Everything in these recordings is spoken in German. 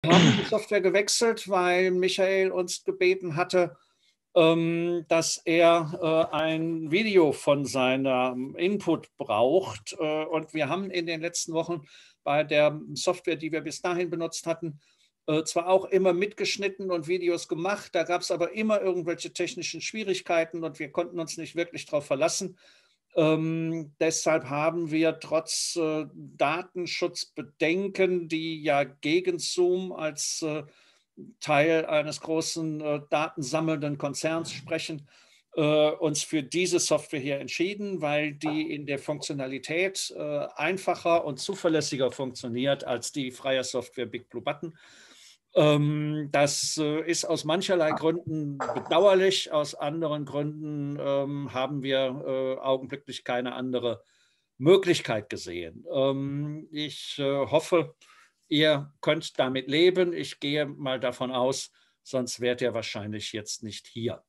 Wir haben die Software gewechselt, weil Michael uns gebeten hatte, dass er ein Video von seinem Input braucht. Und wir haben in den letzten Wochen bei der Software, die wir bis dahin benutzt hatten, zwar auch immer mitgeschnitten und Videos gemacht, da gab es aber immer irgendwelche technischen Schwierigkeiten und wir konnten uns nicht wirklich darauf verlassen. Deshalb haben wir trotz Datenschutzbedenken, die ja gegen Zoom als Teil eines großen datensammelnden Konzerns sprechen, uns für diese Software hier entschieden, weil die in der Funktionalität einfacher und zuverlässiger funktioniert als die freie Software Big Blue Button. Das ist aus mancherlei Gründen bedauerlich, aus anderen Gründen haben wir augenblicklich keine andere Möglichkeit gesehen. Ich hoffe, ihr könnt damit leben. Ich gehe mal davon aus, sonst wärt ihr wahrscheinlich jetzt nicht hier.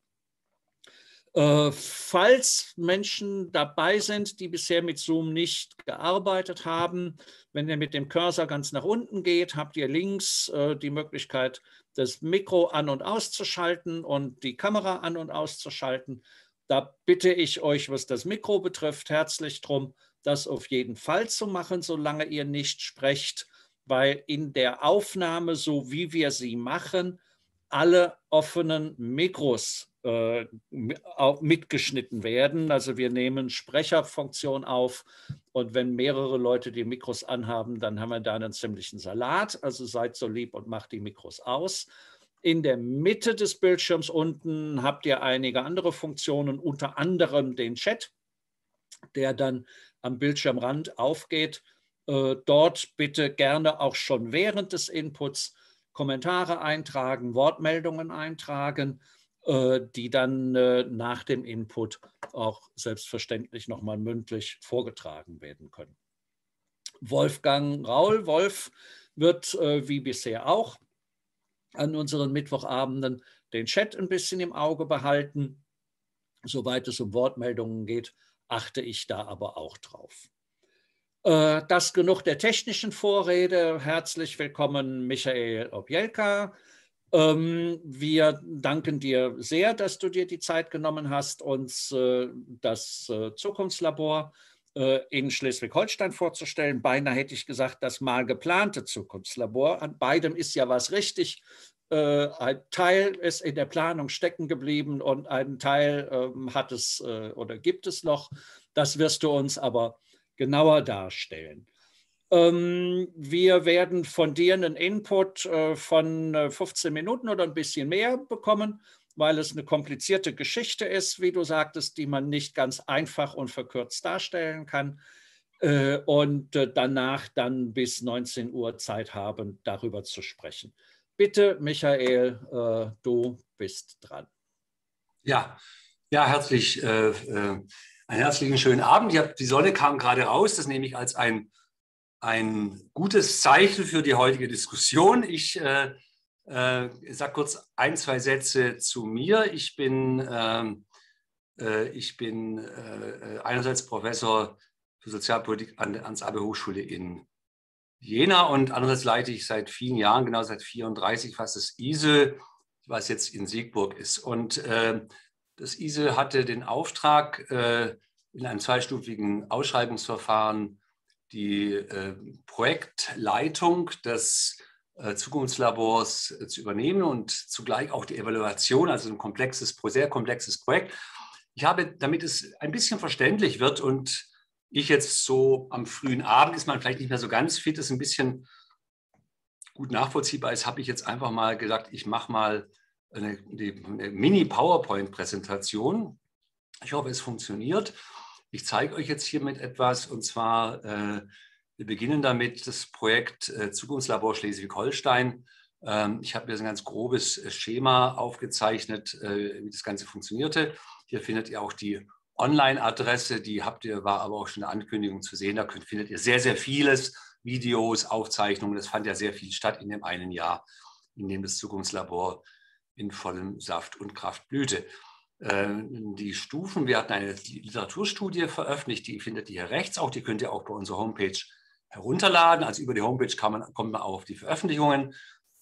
Falls Menschen dabei sind, die bisher mit Zoom nicht gearbeitet haben, wenn ihr mit dem Cursor ganz nach unten geht, habt ihr links die Möglichkeit, das Mikro an- und auszuschalten und die Kamera an- und auszuschalten. Da bitte ich euch, was das Mikro betrifft, herzlich darum, das auf jeden Fall zu machen, solange ihr nicht sprecht, weil in der Aufnahme, so wie wir sie machen, alle offenen Mikros mitgeschnitten werden. Also wir nehmen Sprecherfunktion auf und wenn mehrere Leute die Mikros anhaben, dann haben wir da einen ziemlichen Salat. Also seid so lieb und macht die Mikros aus. In der Mitte des Bildschirms unten habt ihr einige andere Funktionen, unter anderem den Chat, der dann am Bildschirmrand aufgeht. Dort bitte gerne auch schon während des Inputs Kommentare eintragen, Wortmeldungen eintragen, die dann nach dem Input auch selbstverständlich nochmal mündlich vorgetragen werden können. Wolfgang Raul, Wolf, wird wie bisher auch an unseren Mittwochabenden den Chat ein bisschen im Auge behalten. Soweit es um Wortmeldungen geht, achte ich da aber auch drauf. Das genug der technischen Vorrede. Herzlich willkommen, Michael Opielka. Wir danken dir sehr, dass du dir die Zeit genommen hast, uns das Zukunftslabor in Schleswig-Holstein vorzustellen. Beinahe hätte ich gesagt, das mal geplante Zukunftslabor. An beidem ist ja was richtig. Ein Teil ist in der Planung stecken geblieben und ein Teil hat es oder gibt es noch. Das wirst du uns aber genauer darstellen. Wir werden von dir einen Input von 15 Minuten oder ein bisschen mehr bekommen, weil es eine komplizierte Geschichte ist, wie du sagtest, die man nicht ganz einfach und verkürzt darstellen kann. Und danach dann bis 19 Uhr Zeit haben, darüber zu sprechen. Bitte, Michael, du bist dran. Ja, einen herzlichen schönen Abend. Die Sonne kam gerade raus, das nehme ich als ein gutes Zeichen für die heutige Diskussion. Ich sage kurz ein, zwei Sätze zu mir. Ich bin einerseits Professor für Sozialpolitik an der Hans-Abbe-Hochschule in Jena und andererseits leite ich seit vielen Jahren, genau seit 34 fast, das ISE, was jetzt in Siegburg ist. Und das ISE hatte den Auftrag, in einem zweistufigen Ausschreibungsverfahren die Projektleitung des Zukunftslabors zu übernehmen und zugleich auch die Evaluation, also ein sehr komplexes Projekt. Ich habe, damit es ein bisschen verständlich wird und ich jetzt so am frühen Abend, ist man vielleicht nicht mehr so ganz fit, ist ein bisschen gut nachvollziehbar ist, habe ich jetzt einfach mal gesagt, ich mache mal eine Mini-PowerPoint-Präsentation. Ich hoffe, es funktioniert. Ich zeige euch jetzt hiermit etwas, und zwar, wir beginnen damit das Projekt Zukunftslabor Schleswig-Holstein. Ich habe hier so ein ganz grobes Schema aufgezeichnet, wie das Ganze funktionierte. Hier findet ihr auch die Online-Adresse, war aber auch schon eine Ankündigung zu sehen. Da findet ihr sehr, sehr vieles, Videos, Aufzeichnungen. Das fand ja sehr viel statt in dem einen Jahr, in dem das Zukunftslabor in vollem Saft und Kraft blühte. Die Stufen, wir hatten eine Literaturstudie veröffentlicht, die findet ihr hier rechts auch, die könnt ihr auch bei unserer Homepage herunterladen. Also über die Homepage kommt man auch auf die Veröffentlichungen.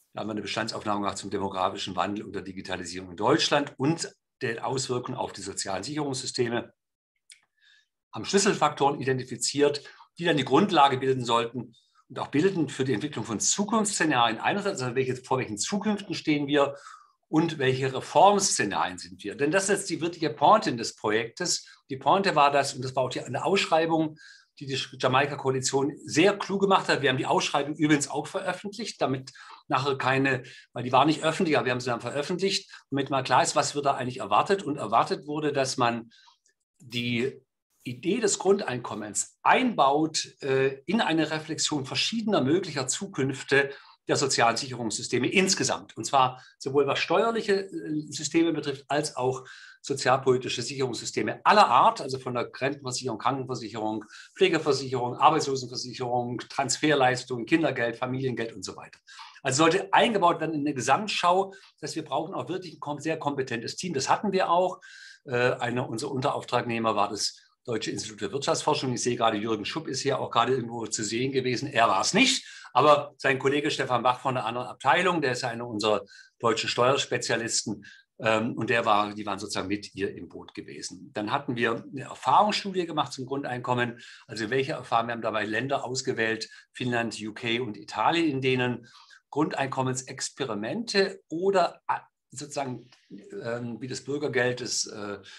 Da haben wir eine Bestandsaufnahme gemacht zum demografischen Wandel und der Digitalisierung in Deutschland und den Auswirkungen auf die sozialen Sicherungssysteme. Haben Schlüsselfaktoren identifiziert, die dann die Grundlage bilden sollten und auch bilden für die Entwicklung von Zukunftsszenarien einerseits, also vor welchen Zukünften stehen wir und welche Reformszenarien sind wir. Denn das ist jetzt die wirkliche Pointe des Projektes. Die Pointe war das, und das war auch eine Ausschreibung, die die Jamaika-Koalition sehr klug gemacht hat. Wir haben die Ausschreibung übrigens auch veröffentlicht, damit nachher keine, weil die war nicht öffentlich, aber wir haben sie dann veröffentlicht, damit mal klar ist, was wird da eigentlich erwartet. Und erwartet wurde, dass man die Idee des Grundeinkommens einbaut in eine Reflexion verschiedener möglicher Zukünfte der sozialen Sicherungssysteme insgesamt. Und zwar sowohl was steuerliche Systeme betrifft, als auch sozialpolitische Sicherungssysteme aller Art, also von der Rentenversicherung, Krankenversicherung, Pflegeversicherung, Arbeitslosenversicherung, Transferleistungen, Kindergeld, Familiengeld und so weiter. Also sollte eingebaut werden in eine Gesamtschau. Das heißt, wir brauchen auch wirklich ein sehr kompetentes Team. Das hatten wir auch. Unser Unterauftragnehmer war das Deutsche Institut für Wirtschaftsforschung. Ich sehe gerade, Jürgen Schupp ist hier auch gerade irgendwo zu sehen gewesen. Er war es nicht, aber sein Kollege Stefan Bach von einer anderen Abteilung, der ist einer unserer deutschen Steuerspezialisten, und die waren sozusagen mit ihr im Boot gewesen. Dann hatten wir eine Erfahrungsstudie gemacht zum Grundeinkommen. Also welche Erfahrungen, wir haben dabei Länder ausgewählt, Finnland, UK und Italien, in denen Grundeinkommensexperimente oder sozusagen wie das Bürgergeld, das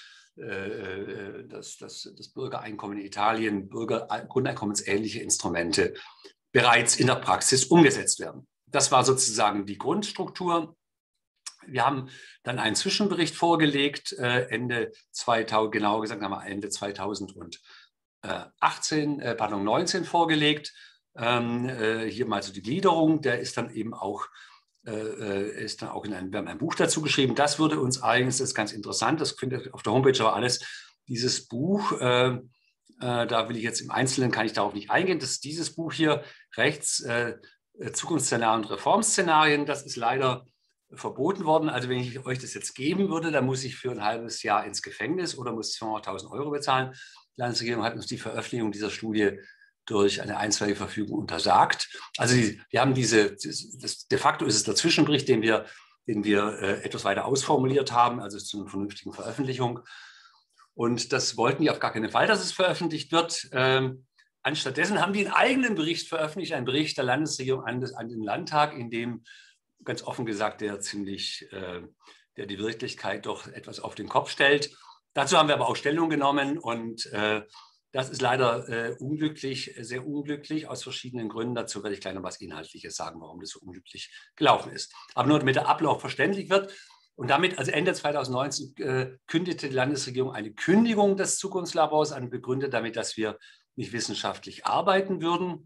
Bürgereinkommen in Italien, Grundeinkommensähnliche Instrumente bereits in der Praxis umgesetzt werden. Das war sozusagen die Grundstruktur. Wir haben dann einen Zwischenbericht vorgelegt, Ende 2000, genauer gesagt haben wir Ende 2019 vorgelegt. Hier mal so die Gliederung, der ist dann eben auch wir haben ein Buch dazu geschrieben. Das würde uns eigentlich, das ist ganz interessant, das findet ihr auf der Homepage aber alles, dieses Buch, da will ich jetzt im Einzelnen, kann ich darauf nicht eingehen, das ist dieses Buch hier rechts, Zukunftsszenarien und Reformszenarien, das ist leider verboten worden. Also wenn ich euch das jetzt geben würde, dann muss ich für ein halbes Jahr ins Gefängnis oder muss 200.000 € bezahlen. Die Landesregierung hat uns die Veröffentlichung dieser Studie durch eine einstweilige Verfügung untersagt. Also wir haben de facto ist es der Zwischenbericht, den wir etwas weiter ausformuliert haben, also zu einer vernünftigen Veröffentlichung. Und das wollten die auf gar keinen Fall, dass es veröffentlicht wird. Anstattdessen haben die einen eigenen Bericht veröffentlicht, einen Bericht der Landesregierung an den Landtag, in dem ganz offen gesagt der die Wirklichkeit doch etwas auf den Kopf stellt. Dazu haben wir aber auch Stellung genommen und das ist leider unglücklich, sehr unglücklich aus verschiedenen Gründen. Dazu werde ich gleich noch was Inhaltliches sagen, warum das so unglücklich gelaufen ist. Aber nur damit der Ablauf verständlich wird. Und damit, also Ende 2019, kündigte die Landesregierung eine Kündigung des Zukunftslabors an, begründet damit, dass wir nicht wissenschaftlich arbeiten würden.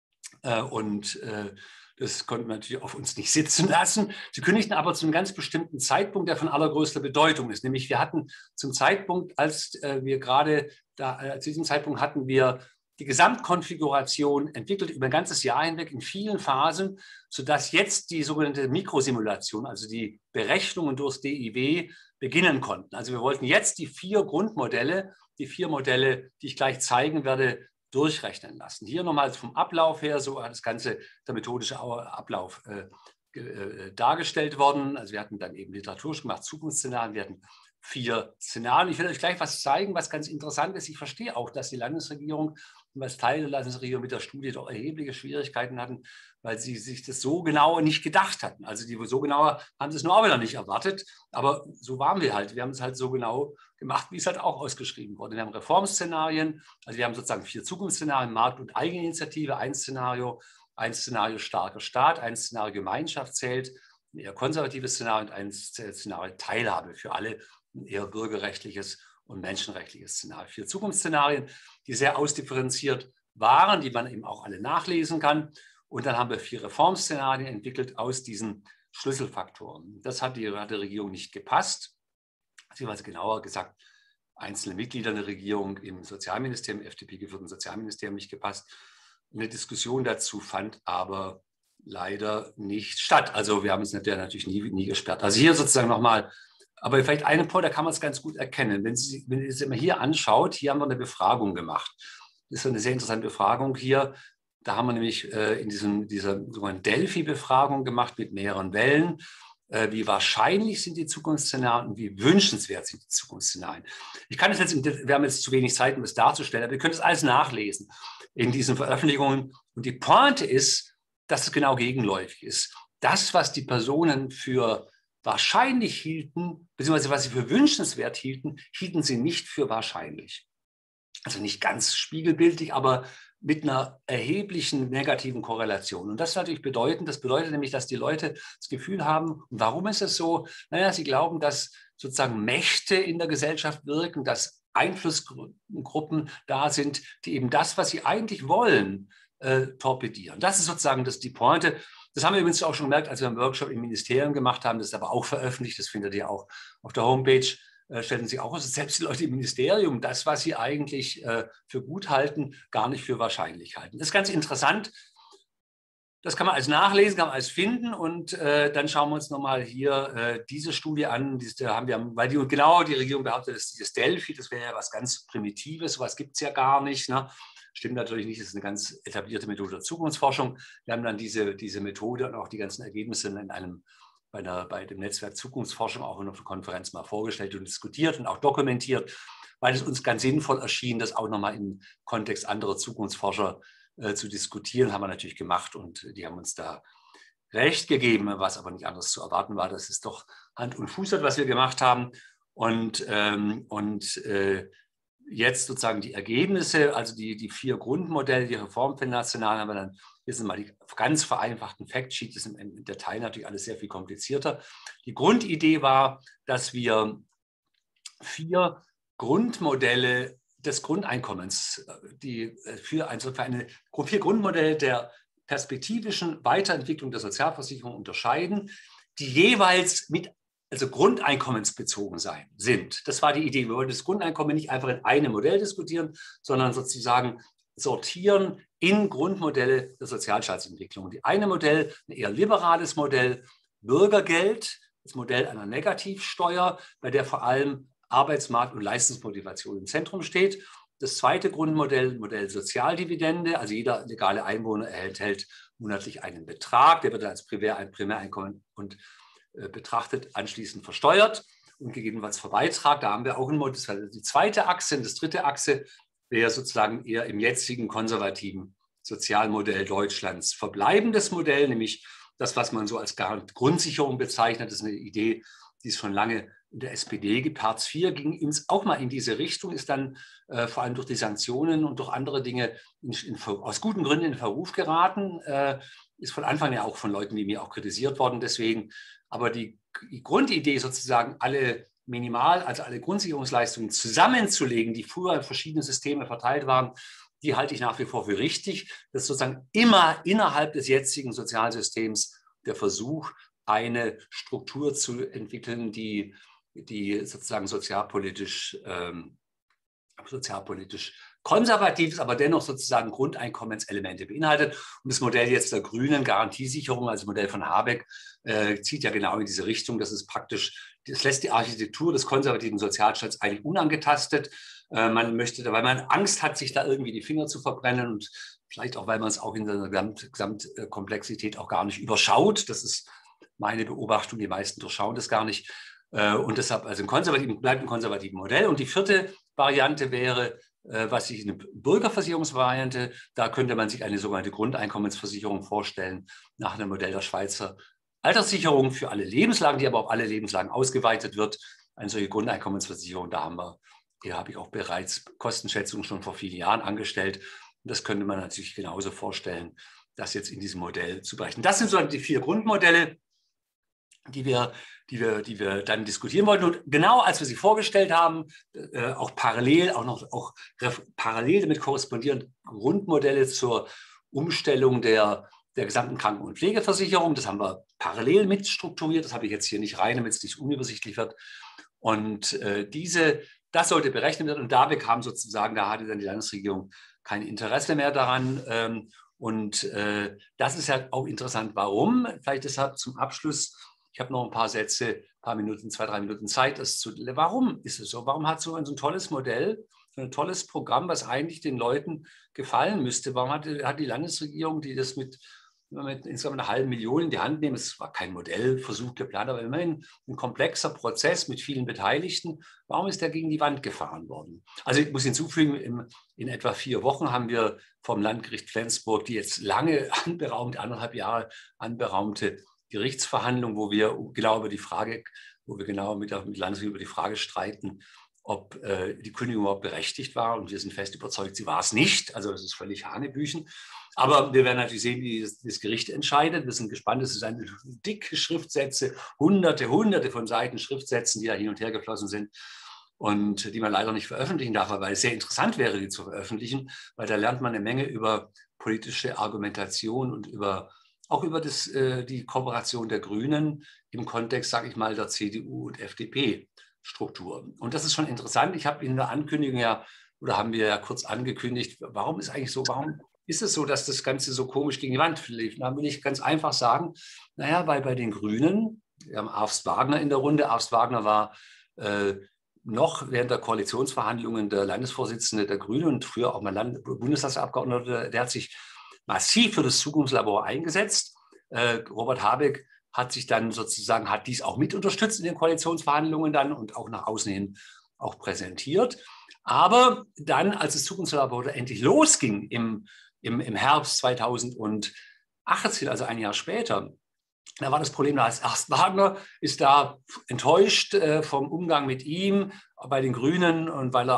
Das konnten wir natürlich auf uns nicht sitzen lassen. Sie kündigten aber zu einem ganz bestimmten Zeitpunkt, der von allergrößter Bedeutung ist. Nämlich wir hatten zum Zeitpunkt, zu diesem Zeitpunkt hatten wir die Gesamtkonfiguration entwickelt über ein ganzes Jahr hinweg in vielen Phasen, sodass jetzt die sogenannte Mikrosimulation, also die Berechnungen durchs DIW, beginnen konnten. Also wir wollten jetzt die vier Modelle, die ich gleich zeigen werde, durchrechnen lassen. Hier nochmal vom Ablauf her, so hat das Ganze, der methodische Ablauf dargestellt worden. Also wir hatten dann eben Literatur gemacht, Zukunftsszenarien, wir hatten 4 Szenarien. Ich will euch gleich was zeigen, was ganz interessant ist. Ich verstehe auch, dass die Landesregierung und als Teil der Landesregierung mit der Studie doch erhebliche Schwierigkeiten hatten, weil sie sich das so genau nicht gedacht hatten. Also die so genau haben sie es nur auch wieder nicht erwartet. Aber so waren wir halt. Wir haben es halt so genau gemacht, wie es halt auch ausgeschrieben wurde. Wir haben Reformszenarien, also wir haben sozusagen 4 Zukunftsszenarien, Markt- und Eigeninitiative, ein Szenario starker Staat, ein Szenario Gemeinschaft zählt, ein eher konservatives Szenario und ein Szenario Teilhabe für alle, ein eher bürgerrechtliches und menschenrechtliches Szenario. 4 Zukunftsszenarien, die sehr ausdifferenziert waren, die man eben auch alle nachlesen kann. Und dann haben wir 4 Reformszenarien entwickelt aus diesen Schlüsselfaktoren. Das hat der Regierung nicht gepasst. Beziehungsweise genauer gesagt, einzelne Mitglieder der Regierung im Sozialministerium, FDP-geführten Sozialministerium nicht gepasst. Eine Diskussion dazu fand aber leider nicht statt. Also wir haben es natürlich nie gesperrt. Also hier sozusagen nochmal, aber vielleicht einen Punkt, da kann man es ganz gut erkennen. Wenn ihr es immer hier anschaut, hier haben wir eine Befragung gemacht. Das ist eine sehr interessante Befragung hier. Da haben wir nämlich in dieser sogenannten Delphi-Befragung gemacht mit mehreren Wellen. Wie wahrscheinlich sind die Zukunftsszenarien und wie wünschenswert sind die Zukunftsszenarien. Ich kann es jetzt, wir haben jetzt zu wenig Zeit, um es darzustellen, aber ihr könnt es alles nachlesen in diesen Veröffentlichungen. Und die Pointe ist, dass es genau gegenläufig ist. Das, was die Personen für wahrscheinlich hielten, beziehungsweise was sie für wünschenswert hielten, hielten sie nicht für wahrscheinlich. Also nicht ganz spiegelbildlich, aber mit einer erheblichen negativen Korrelation. Und das ist natürlich bedeutend. Das bedeutet nämlich, dass die Leute das Gefühl haben, und warum ist es so? Naja, sie glauben, dass sozusagen Mächte in der Gesellschaft wirken, dass Einflussgruppen da sind, die eben das, was sie eigentlich wollen, torpedieren. Das ist sozusagen die Pointe. Das haben wir übrigens auch schon gemerkt, als wir einen Workshop im Ministerium gemacht haben. Das ist aber auch veröffentlicht. Das findet ihr auch auf der Homepage. Stellen Sie auch, dass selbst die Leute im Ministerium das, was sie eigentlich für gut halten, gar nicht für wahrscheinlich halten. Das ist ganz interessant. Das kann man alles nachlesen, kann man alles finden. Und dann schauen wir uns nochmal hier diese Studie an. Weil die Regierung behauptet, dass dieses Delphi, das wäre ja was ganz Primitives, sowas gibt es ja gar nicht. Ne? Stimmt natürlich nicht, das ist eine ganz etablierte Methode der Zukunftsforschung. Wir haben dann diese Methode und auch die ganzen Ergebnisse bei dem Netzwerk Zukunftsforschung auch in einer Konferenz mal vorgestellt und diskutiert und auch dokumentiert, weil es uns ganz sinnvoll erschien, das auch nochmal im Kontext anderer Zukunftsforscher zu diskutieren. Haben wir natürlich gemacht und die haben uns da recht gegeben, was aber nicht anders zu erwarten war. Das ist doch Hand und Fuß hat, was wir gemacht haben. Und jetzt sozusagen die Ergebnisse, also die 4 Grundmodelle, die Reformnationalen, haben wir dann, hier sind mal die ganz vereinfachten Factsheets, das ist im Detail natürlich alles sehr viel komplizierter. Die Grundidee war, dass wir 4 Grundmodelle des Grundeinkommens, 4 Grundmodelle der perspektivischen Weiterentwicklung der Sozialversicherung unterscheiden, die jeweils grundeinkommensbezogen sind. Das war die Idee. Wir wollten das Grundeinkommen nicht einfach in einem Modell diskutieren, sondern sozusagen sortieren in Grundmodelle der Sozialstaatsentwicklung. Die eine Modell, ein eher liberales Modell, Bürgergeld, das Modell einer Negativsteuer, bei der vor allem Arbeitsmarkt und Leistungsmotivation im Zentrum steht. Das zweite Grundmodell, Modell Sozialdividende, also jeder legale Einwohner erhält monatlich einen Betrag, der wird als Primäreinkommen und betrachtet, anschließend versteuert und gegebenenfalls Verbeitrag. Da haben wir auch ein Modell, das war die zweite Achse. Und das dritte Achse wäre sozusagen eher im jetzigen konservativen Sozialmodell Deutschlands verbleibendes Modell, nämlich das, was man so als Grundsicherung bezeichnet. Das ist eine Idee, die es schon lange in der SPD gibt. Hartz IV ging auch mal in diese Richtung, ist dann vor allem durch die Sanktionen und durch andere Dinge aus guten Gründen in Verruf geraten. Ist von Anfang ja auch von Leuten wie mir auch kritisiert worden deswegen. Aber die Grundidee sozusagen, alle Grundsicherungsleistungen zusammenzulegen, die früher in verschiedene Systeme verteilt waren, die halte ich nach wie vor für richtig. Das ist sozusagen immer innerhalb des jetzigen Sozialsystems der Versuch, eine Struktur zu entwickeln, die sozusagen sozialpolitisch konservativ ist, aber dennoch sozusagen Grundeinkommenselemente beinhaltet. Und das Modell jetzt der Grünen, Garantiesicherung, also Modell von Habeck, zieht ja genau in diese Richtung. Das lässt die Architektur des konservativen Sozialstaats eigentlich unangetastet. Man möchte, weil man Angst hat, sich da irgendwie die Finger zu verbrennen und vielleicht auch, weil man es auch in seiner Gesamtkomplexität auch gar nicht überschaut. Das ist meine Beobachtung. Die meisten durchschauen das gar nicht. Und deshalb also bleibt ein konservativen Modell. Und die 4. Variante wäre, was ich eine Bürgerversicherungsvariante, da könnte man sich eine sogenannte Grundeinkommensversicherung vorstellen, nach einem Modell der Schweizer Alterssicherung für alle Lebenslagen, die aber auf alle Lebenslagen ausgeweitet wird. Eine solche Grundeinkommensversicherung, da habe ich auch bereits Kostenschätzungen schon vor vielen Jahren angestellt. Und das könnte man natürlich genauso vorstellen, das jetzt in diesem Modell zu berechnen. Das sind so die 4 Grundmodelle, die wir dann diskutieren wollten. Und genau als wir sie vorgestellt haben, auch parallel damit korrespondierend Grundmodelle zur Umstellung der gesamten Kranken- und Pflegeversicherung. Das haben wir parallel mit strukturiert. Das habe ich jetzt hier nicht rein, damit es nicht unübersichtlich wird. Und das sollte berechnet werden. Und da hatte dann die Landesregierung kein Interesse mehr daran. Das ist ja auch interessant. Warum? Vielleicht deshalb zum Abschluss. Ich habe noch ein paar Sätze, 2, 3 Minuten Zeit. Warum ist es so? Warum hat so ein tolles Modell ein tolles Programm, was eigentlich den Leuten gefallen müsste. Warum hat die Landesregierung, die das mit insgesamt 500.000 in die Hand nehmen, es war kein Modellversuch geplant, aber immerhin ein komplexer Prozess mit vielen Beteiligten, warum ist der gegen die Wand gefahren worden? Also ich muss hinzufügen, in etwa 4 Wochen haben wir vom Landgericht Flensburg die jetzt lange anberaumte, 1,5 Jahre anberaumte Gerichtsverhandlung, wo wir genau mit der Landesregierung über die Frage streiten, ob die Kündigung überhaupt berechtigt war. Und wir sind fest überzeugt, sie war es nicht. Also das ist völlig Hanebüchen. Aber wir werden natürlich sehen, wie das Gericht entscheidet. Wir sind gespannt. Es sind dicke Schriftsätze, hunderte von Seiten Schriftsätzen, die da hin und her geflossen sind und die man leider nicht veröffentlichen darf, weil es sehr interessant wäre, die zu veröffentlichen, weil da lernt man eine Menge über politische Argumentation und auch über die Kooperation der Grünen im Kontext, sage ich mal, der CDU und FDP-Struktur. Und das ist schon interessant. Ich habe in der Ankündigung haben wir ja kurz angekündigt, warum ist es so, dass das Ganze so komisch gegen die Wand lief? Da will ich ganz einfach sagen, naja, weil bei den Grünen, wir haben Arvst Wagner in der Runde, Arvst Wagner war noch während der Koalitionsverhandlungen der Landesvorsitzende der Grünen und früher auch mal Bundestagsabgeordneter, der hat sich massiv für das Zukunftslabor eingesetzt. Robert Habeck hat dies auch mit unterstützt in den Koalitionsverhandlungen dann und auch nach außen hin auch präsentiert. Aber dann, als das Zukunftslabor endlich losging im Herbst 2018, also ein Jahr später, da war das Problem, da ist Arvst Wagner ist da enttäuscht vom Umgang mit ihm bei den Grünen und weil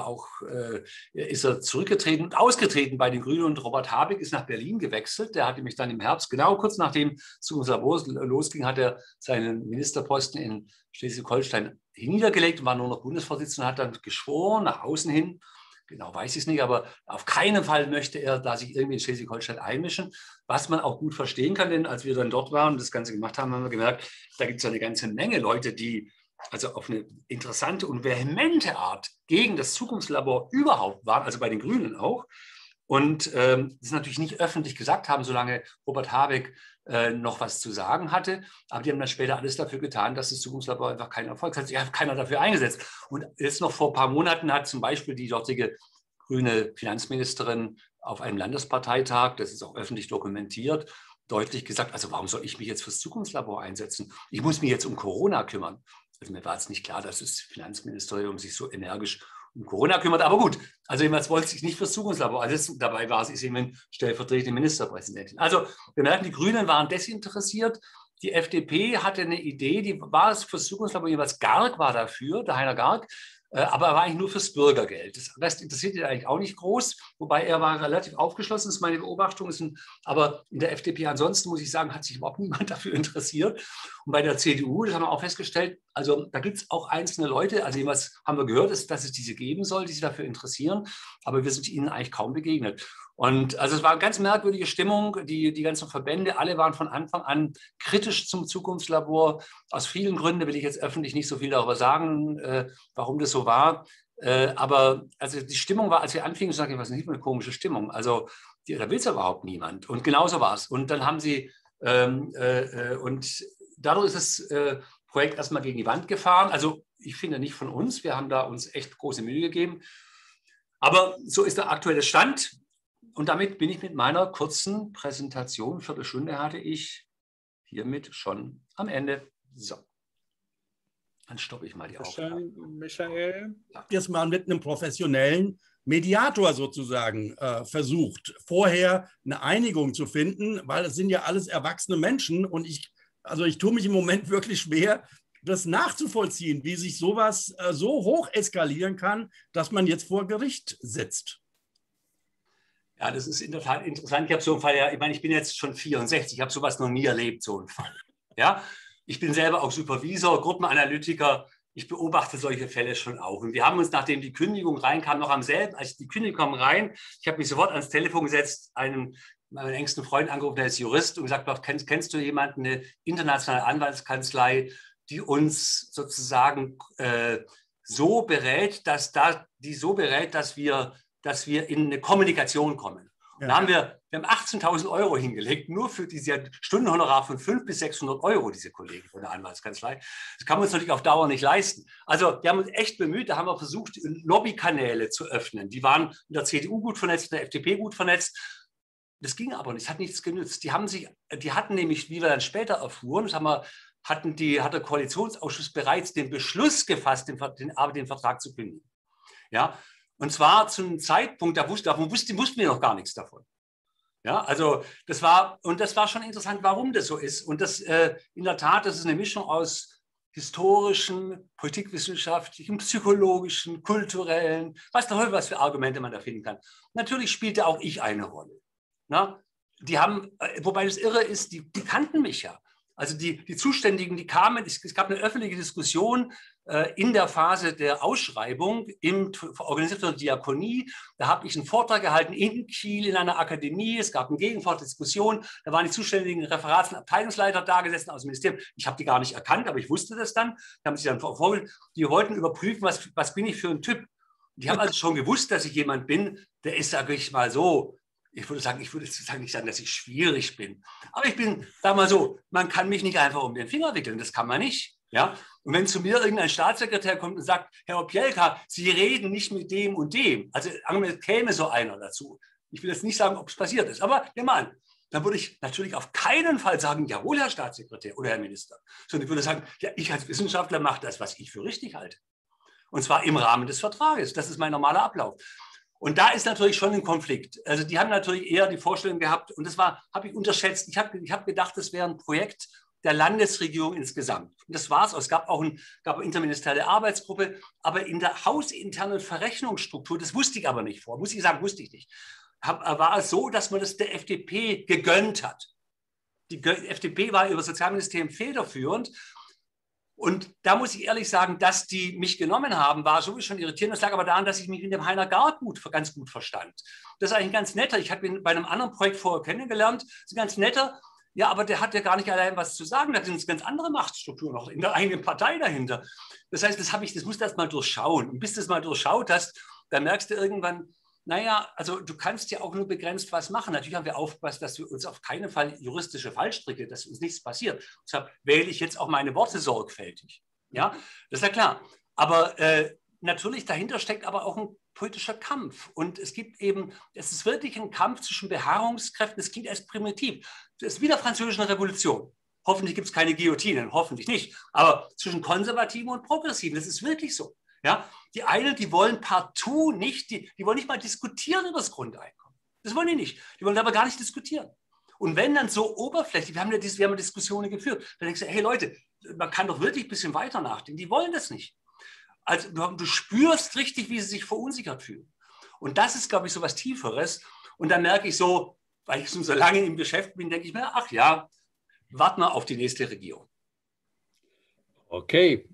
ist er zurückgetreten und ausgetreten bei den Grünen und Robert Habeck ist nach Berlin gewechselt. Der hat nämlich dann im Herbst, genau kurz nachdem Zukunftslabor losging, hat er seinen Ministerposten in Schleswig-Holstein niedergelegt und war nur noch Bundesvorsitzender und hat dann geschworen, nach außen hin, genau weiß ich es nicht, aber auf keinen Fall möchte er da sich irgendwie in Schleswig-Holstein einmischen, was man auch gut verstehen kann, denn als wir dann dort waren und das Ganze gemacht haben, haben wir gemerkt, da gibt es ja eine ganze Menge Leute, die also auf eine interessante und vehemente Art gegen das Zukunftslabor überhaupt waren, also bei den Grünen auch. Und das natürlich nicht öffentlich gesagt haben, solange Robert Habeck noch was zu sagen hatte. Aber die haben dann später alles dafür getan, dass das Zukunftslabor einfach keinen Erfolg hat. Sich hat keiner dafür eingesetzt. Und jetzt noch vor ein paar Monaten hat zum Beispiel die dortige grüne Finanzministerin auf einem Landesparteitag, das ist auch öffentlich dokumentiert, deutlich gesagt, also warum soll ich mich jetzt fürs Zukunftslabor einsetzen? Ich muss mich jetzt um Corona kümmern. Also mir war jetzt nicht klar, dass das Finanzministerium sich so energisch um Corona kümmert. Aber gut, also jemals wollte sich nicht fürs Zukunftslabor. Also dabei war sie eben stellvertretende Ministerpräsidentin. Also wir merken, die Grünen waren desinteressiert. Die FDP hatte eine Idee, die war es fürs Zukunftslabor, jeweils Garg war dafür, der Heiner Garg, aber er war eigentlich nur fürs Bürgergeld. Das Rest interessiert ihn eigentlich auch nicht groß, wobei er war relativ aufgeschlossen, das ist meine Beobachtung. Aber in der FDP ansonsten, muss ich sagen, hat sich überhaupt niemand dafür interessiert. Und bei der CDU, das haben wir auch festgestellt, also da gibt es auch einzelne Leute, also jeweils haben wir gehört, dass es diese geben soll, die sich dafür interessieren, aber wir sind ihnen eigentlich kaum begegnet. Und also es war eine ganz merkwürdige Stimmung. Die ganzen Verbände, alle waren von Anfang an kritisch zum Zukunftslabor. Aus vielen Gründen will ich jetzt öffentlich nicht so viel darüber sagen, warum das so war. Aber also die Stimmung war, als wir anfingen, sage ich, was ist nicht eine komische Stimmung. Also da will es überhaupt niemand. Und genauso war es. Und dann haben sie, und dadurch ist das Projekt erstmal gegen die Wand gefahren. Also ich finde nicht von uns. Wir haben da uns echt große Mühe gegeben. Aber so ist der aktuelle Stand. Und damit bin ich mit meiner kurzen Präsentation, Viertelstunde hatte ich, hiermit schon am Ende. So, dann stoppe ich mal die Aufnahme. Michael? Jetzt mal mit einem professionellen Mediator sozusagen versucht, vorher eine Einigung zu finden, weil es sind ja alles erwachsene Menschen und ich tue mich im Moment wirklich schwer, das nachzuvollziehen, wie sich sowas so hoch eskalieren kann, dass man jetzt vor Gericht sitzt. Ja, das ist in der Tat interessant. Ich habe so einen Fall, ich meine, ich bin jetzt schon 64, ich habe sowas noch nie erlebt, so einen Fall. Ja, ich bin selber auch Supervisor, Gruppenanalytiker. Ich beobachte solche Fälle schon auch. Und wir haben uns, nachdem die Kündigung reinkam, noch am selben, als die Kündigung kam rein, ich habe mich sofort ans Telefon gesetzt, meinen engsten Freund angerufen, der ist Jurist, und gesagt, kennst du jemanden, eine internationale Anwaltskanzlei, die uns sozusagen so berät, dass wir in eine Kommunikation kommen. Und da haben wir haben 18.000 Euro hingelegt, nur für diese Stundenhonorar von 500 bis 600 Euro, diese Kollegen von der Anwaltskanzlei. Das kann man uns natürlich auf Dauer nicht leisten. Also wir haben uns echt bemüht, da haben wir versucht, Lobbykanäle zu öffnen. Die waren in der CDU gut vernetzt, in der FDP gut vernetzt. Das ging aber nicht, es hat nichts genützt. Die hatten nämlich, wie wir dann später erfuhren, hat der Koalitionsausschuss bereits den Beschluss gefasst, den Vertrag zu kündigen. Ja, und zwar zu einem Zeitpunkt, da wussten wir noch gar nichts davon. Ja, also das war schon interessant, warum das so ist. Und das in der Tat, das ist eine Mischung aus historischen, politikwissenschaftlichen, psychologischen, kulturellen, was für Argumente man da finden kann. Natürlich spielte auch ich eine Rolle. Na, wobei das Irre ist, die kannten mich ja. Also die Zuständigen, die kamen, es gab eine öffentliche Diskussion in der Phase der Ausschreibung, organisiert von der Diakonie. Da habe ich einen Vortrag gehalten in Kiel in einer Akademie. Es gab einen Gegenvortrag, Diskussion. Da waren die zuständigen Referats- und Abteilungsleiter da gesessen aus dem Ministerium. Ich habe die gar nicht erkannt, aber ich wusste das dann. Die haben sich dann vorgestellt, die wollten überprüfen, was bin ich für ein Typ. Die haben also schon gewusst, dass ich jemand bin, der ist, sage ich mal so, ich würde nicht sagen, dass ich schwierig bin. Aber ich bin, sag mal so, man kann mich nicht einfach um den Finger wickeln. Das kann man nicht. Ja? Und wenn zu mir irgendein Staatssekretär kommt und sagt, Herr Opjelka, Sie reden nicht mit dem und dem. Also käme so einer dazu. Ich will jetzt nicht sagen, ob es passiert ist. Aber nehmen wir an, dann würde ich natürlich auf keinen Fall sagen, jawohl, Herr Staatssekretär oder Herr Minister. Sondern ich würde sagen, ja, ich als Wissenschaftler mache das, was ich für richtig halte. Und zwar im Rahmen des Vertrages. Das ist mein normaler Ablauf. Und da ist natürlich schon ein Konflikt. Also die haben natürlich eher die Vorstellung gehabt, und das habe ich unterschätzt. Ich hab gedacht, das wäre ein Projekt der Landesregierung insgesamt. Und das war es. Es gab auch eine interministerielle Arbeitsgruppe, aber in der hausinternen Verrechnungsstruktur, das wusste ich aber nicht vor, muss ich sagen, wusste ich nicht, war es so, dass man das der FDP gegönnt hat. Die FDP war über das Sozialministerium federführend. Und da muss ich ehrlich sagen, dass die mich genommen haben, war sowieso schon irritierend. Das lag aber daran, dass ich mich mit dem Heiner Gard ganz gut verstand. Das ist eigentlich ein ganz netter. Ich habe ihn bei einem anderen Projekt vorher kennengelernt. Das ist ein ganz netter. Ja, aber der hat ja gar nicht allein was zu sagen. Da sind ganz andere Machtstrukturen noch in der eigenen Partei dahinter. Das heißt, das musst du erst mal durchschauen. Und bis du das mal durchschaut hast, dann merkst du irgendwann, naja, also du kannst ja auch nur begrenzt was machen. Natürlich haben wir aufgepasst, dass wir uns auf keinen Fall juristische Fallstricke, dass uns nichts passiert. Deshalb wähle ich jetzt auch meine Worte sorgfältig. Ja, das ist ja klar. Aber natürlich dahinter steckt aber auch ein politischer Kampf. Und es ist wirklich ein Kampf zwischen Beharrungskräften. Das klingt erst primitiv. Das ist wie der Französischen Revolution. Hoffentlich gibt es keine Guillotinen, hoffentlich nicht. Aber zwischen Konservativen und Progressiven, das ist wirklich so. Ja, die einen, die wollen partout nicht, die wollen nicht mal diskutieren über das Grundeinkommen. Das wollen die nicht. Die wollen aber gar nicht diskutieren. Und wenn dann so oberflächlich, wir haben Diskussionen geführt, dann denkst du, hey Leute, man kann doch wirklich ein bisschen weiter nachdenken. Die wollen das nicht. Also du spürst richtig, wie sie sich verunsichert fühlen. Und das ist, glaube ich, so was Tieferes. Und dann merke ich so, weil ich schon so lange im Geschäft bin, denke ich mir, ach ja, warten wir auf die nächste Regierung. Okay.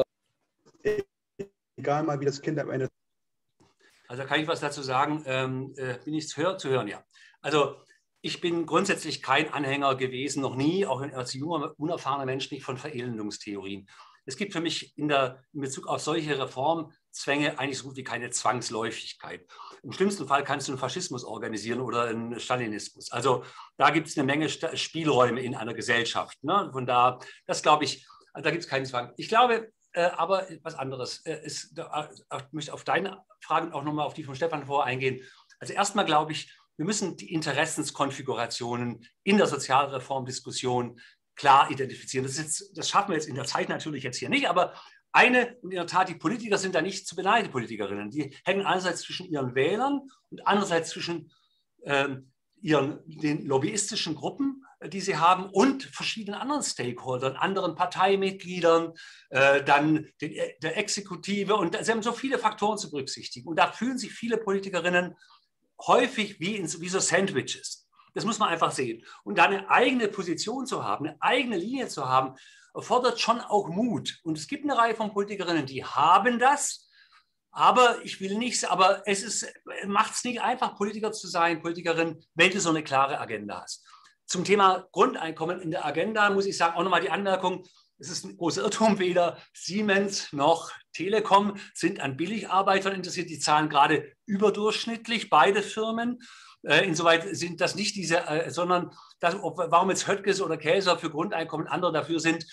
Egal mal, wie das Kind am Ende. Also kann ich was dazu sagen? Bin ich zu hören? Ja. Also ich bin grundsätzlich kein Anhänger gewesen, noch nie, auch als junger, unerfahrener Mensch nicht von Verelendungstheorien. Es gibt für mich in Bezug auf solche Reformzwänge eigentlich so gut wie keine Zwangsläufigkeit. Im schlimmsten Fall kannst du einen Faschismus organisieren oder einen Stalinismus. Also da gibt es eine Menge Spielräume in einer Gesellschaft. Ne? Von da, das glaube ich, da gibt es keinen Zwang. Ich glaube, aber was anderes. Ich möchte auf deine Fragen auch nochmal auf die von Stefan vorher eingehen. Also erstmal glaube ich, wir müssen die Interessenskonfigurationen in der Sozialreformdiskussion klar identifizieren. Das schaffen wir jetzt in der Zeit natürlich jetzt hier nicht, aber und in der Tat, die Politiker sind da nicht zu beneiden, die Politikerinnen. Die hängen einerseits zwischen ihren Wählern und andererseits zwischen den lobbyistischen Gruppen, die sie haben, und verschiedenen anderen Stakeholdern, anderen Parteimitgliedern, dann der Exekutive. Und sie haben so viele Faktoren zu berücksichtigen. Und da fühlen sich viele Politikerinnen häufig wie so Sandwiches. Das muss man einfach sehen. Und da eine eigene Position zu haben, eine eigene Linie zu haben, erfordert schon auch Mut. Und es gibt eine Reihe von Politikerinnen, die haben das. Aber es macht es nicht einfach, Politiker zu sein, Politikerin, wenn du so eine klare Agenda hast. Zum Thema Grundeinkommen in der Agenda muss ich sagen, auch nochmal die Anmerkung, es ist ein großer Irrtum, weder Siemens noch Telekom sind an Billigarbeitern interessiert. Die zahlen gerade überdurchschnittlich, beide Firmen. Insoweit sind das nicht diese, sondern warum jetzt Höttges oder Käser für Grundeinkommen, andere dafür sind,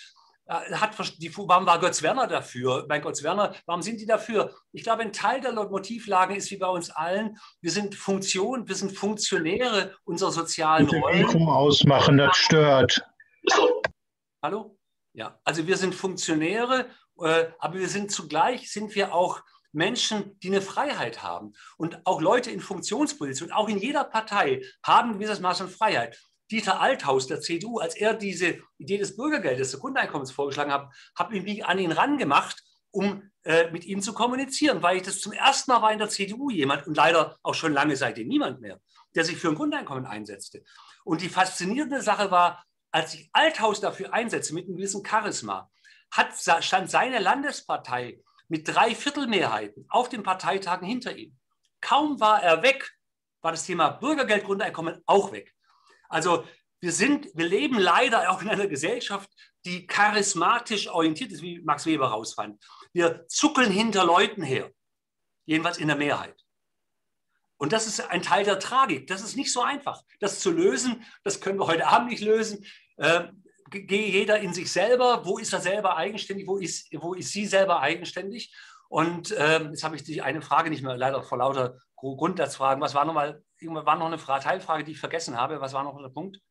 warum war Götz Werner dafür? Bei Götz Werner, warum sind die dafür? Ich glaube, ein Teil der Motivlage ist wie bei uns allen, wir sind Funktionäre unserer sozialen Rollen. Mikro ausmachen, das stört. Hallo? Ja, also wir sind Funktionäre, aber zugleich sind wir auch Menschen, die eine Freiheit haben. Und auch Leute in Funktionspositionen, auch in jeder Partei, haben ein gewisses Maß an Freiheit. Dieter Althaus der CDU, als er diese Idee des Bürgergeldes, des Grundeinkommens vorgeschlagen hat, habe ich mich an ihn rangemacht, um mit ihm zu kommunizieren, weil ich das zum ersten Mal war in der CDU jemand, und leider auch schon lange seitdem niemand mehr, der sich für ein Grundeinkommen einsetzte. Und die faszinierende Sache war, als sich Althaus dafür einsetzte, mit einem gewissen Charisma, stand seine Landespartei mit 3/4 auf den Parteitagen hinter ihm. Kaum war er weg, war das Thema Bürgergeld, Grundeinkommen auch weg. Also wir leben leider auch in einer Gesellschaft, die charismatisch orientiert ist, wie Max Weber herausfand. Wir zuckeln hinter Leuten her, jedenfalls in der Mehrheit. Und das ist ein Teil der Tragik. Das ist nicht so einfach, das zu lösen. Das können wir heute Abend nicht lösen. Gehe jeder in sich selber. Wo ist er selber eigenständig? Wo ist sie selber eigenständig? Und jetzt habe ich die eine Frage nicht mehr, leider vor lauter Grundsatzfragen. Was war nochmal? War noch eine Teilfrage, die ich vergessen habe. Was war noch der Punkt?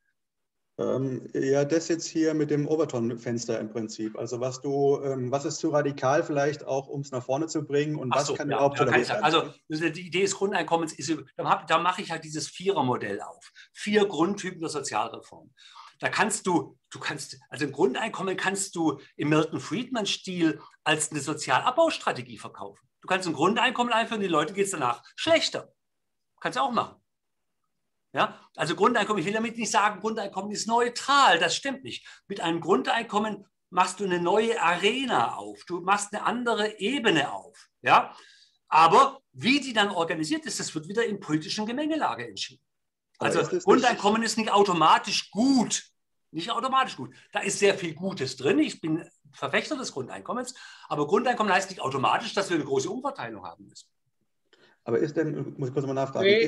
Ja, das jetzt hier mit dem Overton-Fenster im Prinzip. Also was ist zu radikal vielleicht auch, um es nach vorne zu bringen, und was kann überhaupt toleriert werden? Also die Idee des Grundeinkommens ist, da mache ich halt dieses Vierermodell auf. 4 Grundtypen der Sozialreform. Da also ein Grundeinkommen kannst du im Milton Friedman-Stil als eine Sozialabbaustrategie verkaufen. Du kannst ein Grundeinkommen einführen, den Leuten geht es danach schlechter. Kannst du auch machen. Ja, also Grundeinkommen, ich will damit nicht sagen, Grundeinkommen ist neutral, das stimmt nicht. Mit einem Grundeinkommen machst du eine neue Arena auf, du machst eine andere Ebene auf. Ja? Aber wie die dann organisiert ist, das wird wieder in politischen Gemengelage entschieden. Also Grundeinkommen ist nicht automatisch gut. Nicht automatisch gut. Da ist sehr viel Gutes drin. Ich bin Verfechter des Grundeinkommens, aber Grundeinkommen heißt nicht automatisch, dass wir eine große Umverteilung haben müssen. Aber muss ich kurz mal nachfragen? Nee,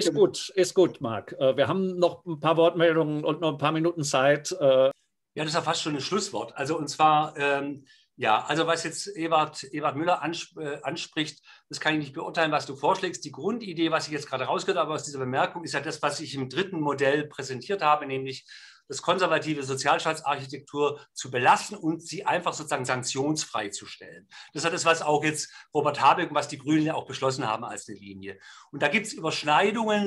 ist gut, Marc. Wir haben noch ein paar Wortmeldungen und noch ein paar Minuten Zeit. Ja, das ist ja fast schon ein Schlusswort. Also und zwar, also was jetzt Ewald Müller anspricht, das kann ich nicht beurteilen, was du vorschlägst. Die Grundidee, was ich jetzt gerade rausgehört habe aus dieser Bemerkung, ist ja das, was ich im 3. Modell präsentiert habe, nämlich das konservative Sozialstaatsarchitektur zu belassen und sie einfach sozusagen sanktionsfrei zu stellen. Das ist das, was auch jetzt Robert Habeck und was die Grünen ja auch beschlossen haben als eine Linie. Und da gibt es Überschneidungen.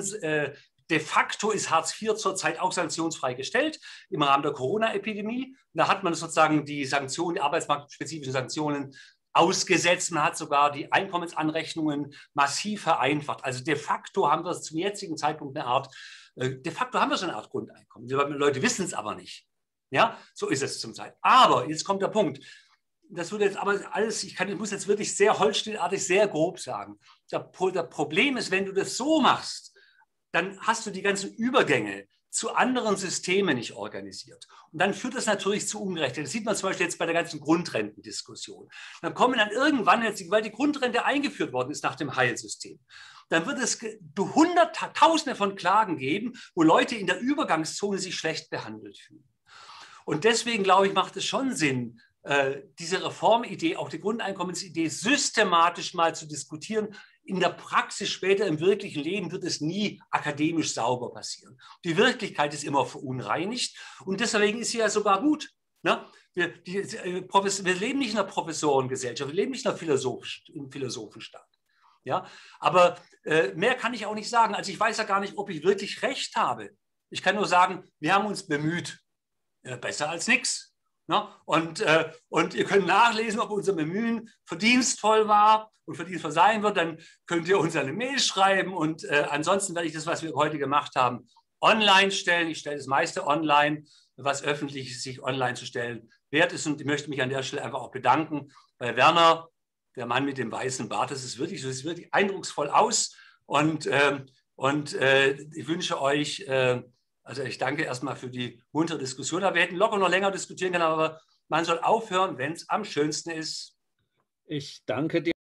De facto ist Hartz IV zurzeit auch sanktionsfrei gestellt im Rahmen der Corona-Epidemie. Da hat man sozusagen die arbeitsmarktspezifischen Sanktionen ausgesetzt. Man hat sogar die Einkommensanrechnungen massiv vereinfacht. Also de facto haben wir zum jetzigen Zeitpunkt eine Art Grundeinkommen. Die Leute wissen es aber nicht. Ja, so ist es zum Teil. Aber jetzt kommt der Punkt. Das wird jetzt aber alles, ich muss jetzt wirklich sehr holzschnittartig, sehr grob sagen. Das Problem ist, wenn du das so machst, dann hast du die ganzen Übergänge zu anderen Systemen nicht organisiert. Und dann führt das natürlich zu Ungerechtigkeit. Das sieht man zum Beispiel jetzt bei der ganzen Grundrentendiskussion. Dann kommen dann irgendwann, weil die Grundrente eingeführt worden ist nach dem Heilsystem, dann wird es Hunderttausende von Klagen geben, wo Leute in der Übergangszone sich schlecht behandelt fühlen. Und deswegen, glaube ich, macht es schon Sinn, diese Reformidee, auch die Grundeinkommensidee systematisch mal zu diskutieren. In der Praxis später im wirklichen Leben wird es nie akademisch sauber passieren. Die Wirklichkeit ist immer verunreinigt und deswegen ist sie ja sogar gut. Ne? Wir leben nicht in einer Professorengesellschaft, wir leben nicht in einer Philosophenstaat. Ja? Aber mehr kann ich auch nicht sagen. Also ich weiß ja gar nicht, ob ich wirklich recht habe. Ich kann nur sagen, wir haben uns bemüht. Besser als nichts. Ne? Und ihr könnt nachlesen, ob unser Bemühen verdienstvoll war und verdienstvoll sein wird. Dann könnt ihr uns eine Mail schreiben. Und ansonsten werde ich das, was wir heute gemacht haben, online stellen. Ich stelle das meiste online, was öffentlich sich online zu stellen wert ist. Und ich möchte mich an der Stelle einfach auch bedanken bei Werner, der Mann mit dem weißen Bart. Das ist wirklich so, es sieht wirklich eindrucksvoll aus. Und ich wünsche euch, also ich danke erstmal für die muntere Diskussion. Aber wir hätten locker noch länger diskutieren können, aber man soll aufhören, wenn es am schönsten ist. Ich danke dir.